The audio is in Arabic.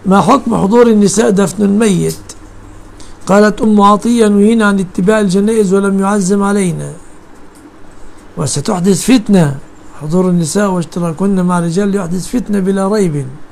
ما حكم حضور النساء دفن الميت؟ قالت أم عطية: نهينا عن اتباع الجنائز ولم يعزم علينا، وستحدث فتنة. حضور النساء واشتراكهن مع الرجال يحدث فتنة بلا ريب.